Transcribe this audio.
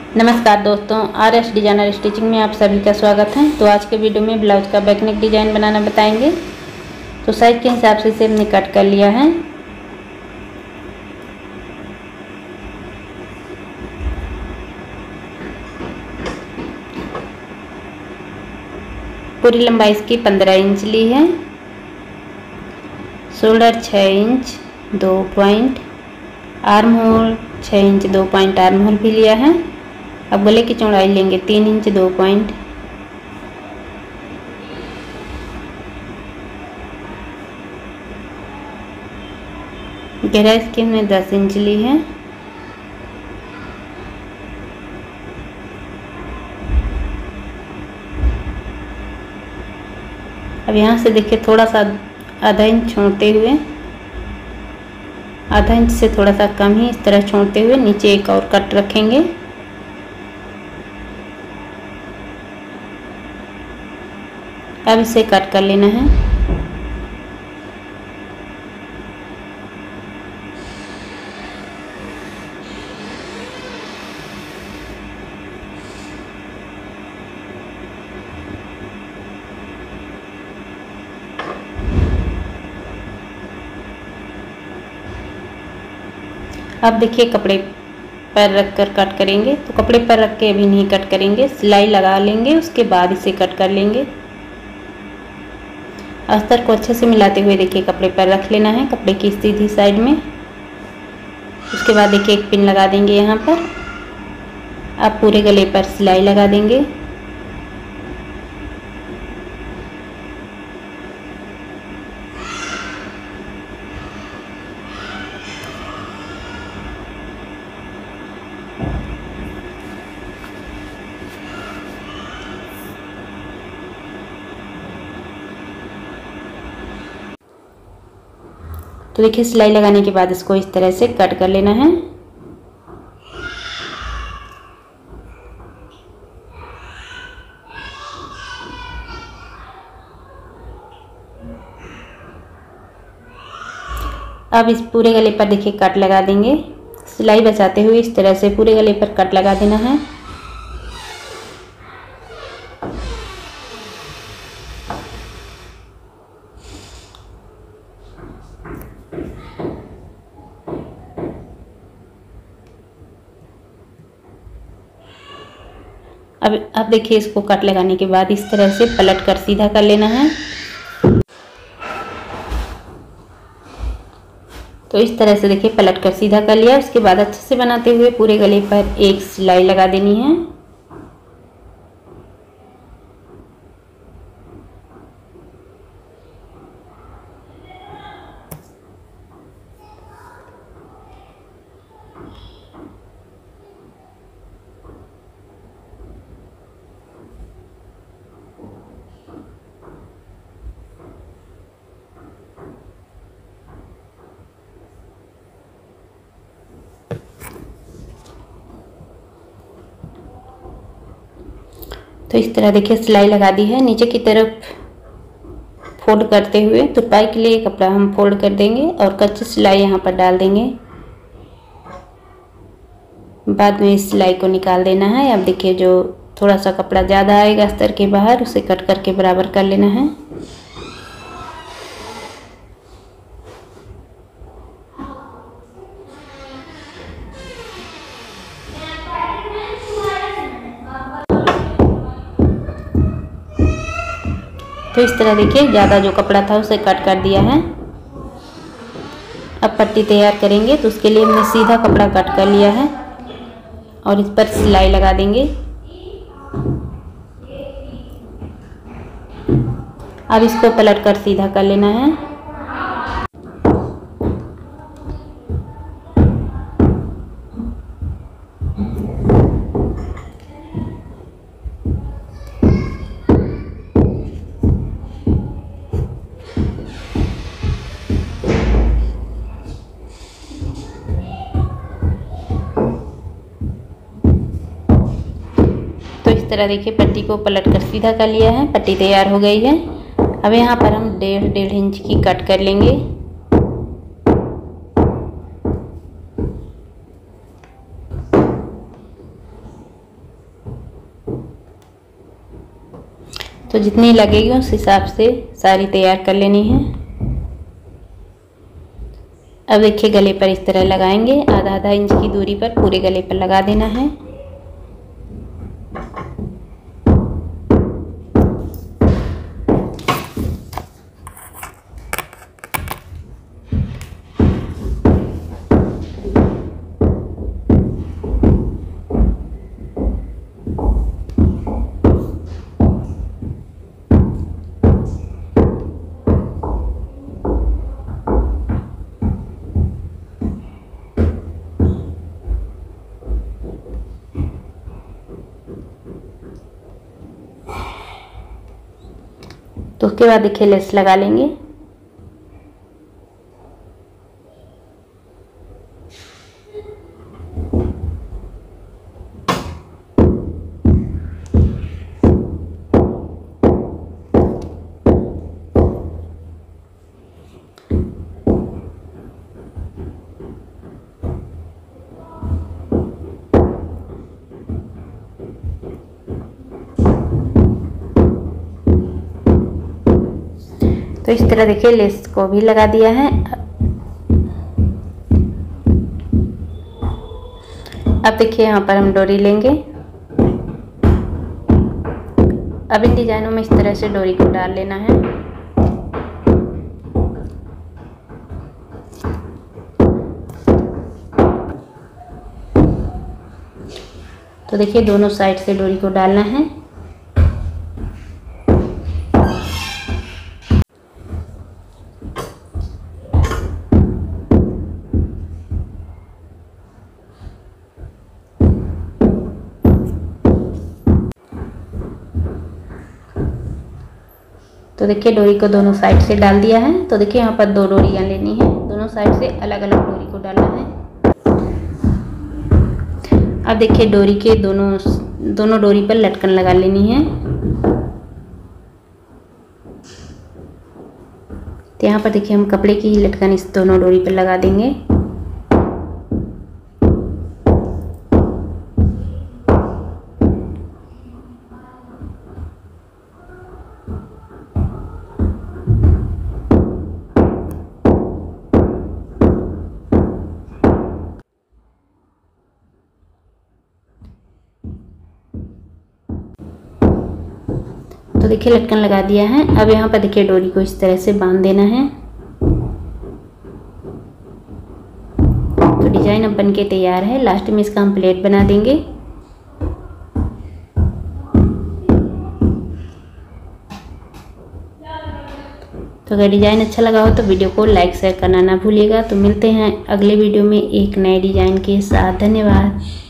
नमस्कार दोस्तों, RS designer stitching में आप सभी का स्वागत है। तो आज के वीडियो में ब्लाउज का बैक नेक डिजाइन बनाना बताएंगे। तो साइज के हिसाब से इसे हमने कट कर लिया है। पूरी लंबाई इसकी 15 इंच ली है। Shoulder 6 inch 2 point, arm hole 6 inch 2 point arm hole भी लिया है। अब गले की चौड़ाई लेंगे 3 इंच 2 पॉइंट। गहराई इसकी हमने 10 इंच ली है। अब यहाँ से देखिए थोड़ा सा आधा इंच छोड़ते हुए, आधा इंच से थोड़ा सा कम ही इस तरह छोड़ते हुए नीचे एक और कट रखेंगे। अब इसे कट कर लेना है। अब देखिए कपड़े पर रख कर कट करेंगे। तो कपड़े पर रख के अभी नहीं कट करेंगे, सिलाई लगा लेंगे, उसके बाद इसे कट कर लेंगे। अस्तर को अच्छे से मिलाते हुए देखिए कपड़े पर रख लेना है, कपड़े की सीधी साइड में। उसके बाद देखिए एक पिन लगा देंगे यहाँ पर। अब पूरे गले पर सिलाई लगा देंगे। तो देखिए सिलाई लगाने के बाद इसको इस तरह से कट कर लेना है। अब इस पूरे गले पर देखिए कट लगा देंगे, सिलाई बचाते हुए इस तरह से पूरे गले पर कट लगा देना है। अब देखिए इसको कट लगाने के बाद इस तरह से पलट कर सीधा कर लेना है। तो इस तरह से देखिए पलट कर सीधा कर लिया। उसके बाद अच्छे से बनाते हुए पूरे गले पर एक सिलाई लगा देनी है। तो इस तरह देखिए सिलाई लगा दी है। नीचे की तरफ फोल्ड करते हुए तुरपाई के लिए कपड़ा हम फोल्ड कर देंगे और कच्ची सिलाई यहाँ पर डाल देंगे। बाद में इस सिलाई को निकाल देना है। अब देखिए जो थोड़ा सा कपड़ा ज़्यादा आएगा अस्तर के बाहर, उसे कट करके बराबर कर लेना है। तो इस तरह देखिए ज़्यादा जो कपड़ा था उसे कट कर दिया है। अब पट्टी तैयार करेंगे। तो उसके लिए हमने सीधा कपड़ा कट कर लिया है और इस पर सिलाई लगा देंगे। अब इसको पलट कर सीधा कर लेना है। तो इस तरह देखिए पट्टी को पलट कर सीधा कर लिया है। पट्टी तैयार हो गई है। अब यहाँ पर हम 1.5 इंच की कट कर लेंगे। तो जितनी लगेगी उस हिसाब से सारी तैयार कर लेनी है। अब देखिए गले पर इस तरह लगाएंगे, आधा आधा इंच की दूरी पर पूरे गले पर लगा देना है। तो उसके बाद देखिए लेस लगा लेंगे। तो इस तरह देखिए लेस को भी लगा दिया है। अब देखिए यहाँ पर हम डोरी लेंगे। अब इन डिजाइनों में इस तरह से डोरी को डाल लेना है। तो देखिए दोनों साइड से डोरी को डालना है। तो देखिए डोरी को दोनों साइड से डाल दिया है। तो देखिए यहाँ पर 2 डोरियाँ लेनी है, दोनों साइड से अलग अलग डोरी को डालना है। अब देखिए डोरी के दोनों डोरी पर लटकन लगा लेनी है। तो यहाँ पर देखिए हम कपड़े की लटकन इस दोनों डोरी पर लगा देंगे। तो देखिए लटकन लगा दिया है। अब यहाँ पर देखिए डोरी को इस तरह से बांध देना है। तो डिजाइन अब बनके तैयार है। लास्ट में इसका हम प्लेट बना देंगे। तो अगर डिजाइन अच्छा लगा हो तो वीडियो को लाइक शेयर करना ना भूलिएगा। तो मिलते हैं अगले वीडियो में एक नए डिजाइन के साथ। धन्यवाद।